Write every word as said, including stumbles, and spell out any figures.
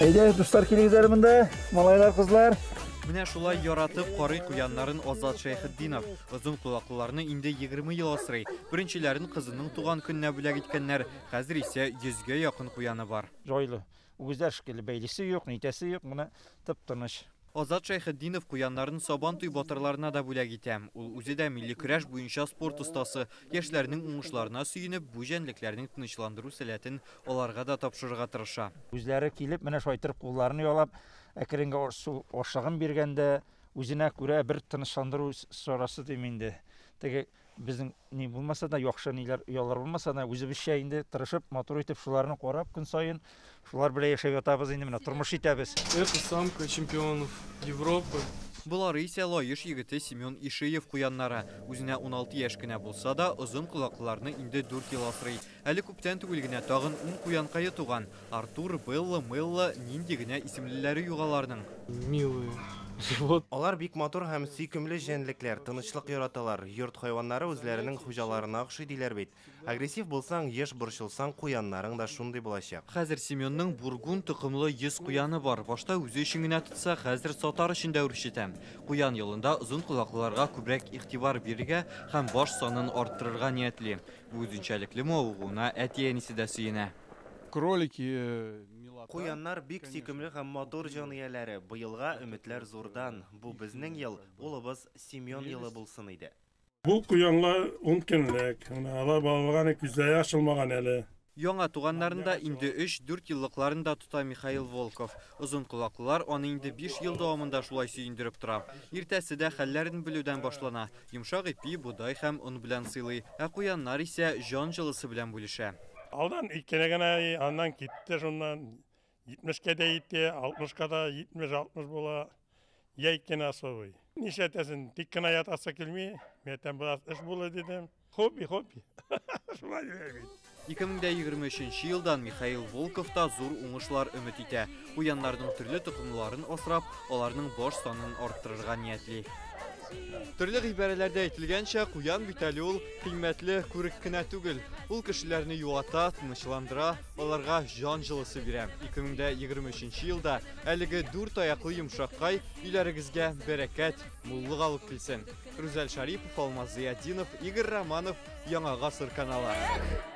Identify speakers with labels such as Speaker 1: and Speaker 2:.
Speaker 1: Әйдә, достар, килегезләр монда, малайлар, кызлар.
Speaker 2: Менә шулай яратып карый куяннарын Азат Шәйхетдинов. Озын кулаклыларны инде егерме ел асрый. Беренчеләрен кызының туган көненә бүләк иткәннәр. Хәзер исә йөзгә якын куяны бар.
Speaker 1: Җайлы. Үгезләр шикелле бәйлисе юк, нитәсе юк, моны тып-тыныч.
Speaker 2: Азат Шәйхетдинов куяннарын Сабантуй батырларына да бүләк итә. Ул үзе дә милли көрәш буенча спорт остасы. Яшьләрнең уңышларына сөенеп, бу җәнлекләрнең тынычландыру сәләтен аларга да тапшырырга тырыша.
Speaker 1: Үзләре килеп, менә шайтырып кулларны ялап, әкренге ашыгын биргәндә, үзенә күрә бер тынычландыру сорасы дим инде. Теге безнең ни булмаса да, яхшы ниләр ялар булмаса да, үзебезчә инде тырышып, матур итеп шуларны карап көн саен, шулар белән яшәп ятабыз инде, менә тормыш итәбез.
Speaker 3: Это самка чемпионов Европы.
Speaker 2: Булары исә Лаеш егете Семен Ишеев куяннары. Үзенә уналты яшь кенә булса да, озын кулаклыларны инде дүрт ел асрый. Әле күптән түгел генә тагын ун куянкайы туган. Артур, Белла, Мелла нинди генә исемлеләре югаларның.
Speaker 3: Милые живот.
Speaker 4: Алар бик матур һәм сөйкемле җәнлекләр, тынычлык яраталар. Йорт хайваннары үзләренең хуҗаларына охшый диләр бит. Агрессив булсаң, еш борчылсаң, куяннарың да шундый булачак.
Speaker 2: Хәзер Семенның бургун тукымлы йөз куяны бар. Башта үзе өчен генә тотса, хәзер сатар өчен дә үрчетәм. Куян елында озын кулаклыларга күбрәк игътибар бирергә һәм баш санын арттырырга ниятли. Бу үзенчәлекле мавыгуна әти-әнисе дә сөенә.
Speaker 3: Кролики.
Speaker 4: Куяннар бик сөйкемле һәм матур җан ияләре. Быелга өметләр зурдан. Бу безнең ел, улыбыз Семен елы булсын иде.
Speaker 5: Бу куянлар он көнлек. Алар балаларга күзләре ачылмаган әле.
Speaker 2: Яңа туганнарында инде өч-дүрт еллыкларында тута Михаил Волков. Озын кулаклылар аны инде биш ел дәвамында шулай сөендереп тора. Иртәсе дә хәлләрен белүдән башлана. Йомшак ипи, будай һәм он белән сыйлый. Ә куяннар исә җан җылысы белән бүлешә.
Speaker 5: Алдан икене генә аннан китте, шуннан җитмешкә дә итте, алтмышка да җитмеш-алтмыш була. Я икене асовый. Нишәтәсен тик кенә ятасы килми, мәтәм бу эш булыр дидем. Хобби, хобби. Шулай бит.
Speaker 2: ике мең егерме өченче елдан Михаил Волков та зур уңышлар өмет итә. Куяннарның төрле тукымларын асрап, аларның баш санын арттырырга ниятли. Төрле гыйбарәләрдә әйтелгәнчә, куян бит әле ул кыйммәтле күрек кенә түгел. Ул кешеләрне юата, тынычландыра, аларга җан җылысы бирә. ике мең егерме өченче елда әлеге дүрт аяклы йомшаккай өйләрегезгә бәрәкәт, муллык алып килсен. Рүзәл Шарипов, Алмаз Зиятдинов, Игорь Романов, Яңа гасыр каналы.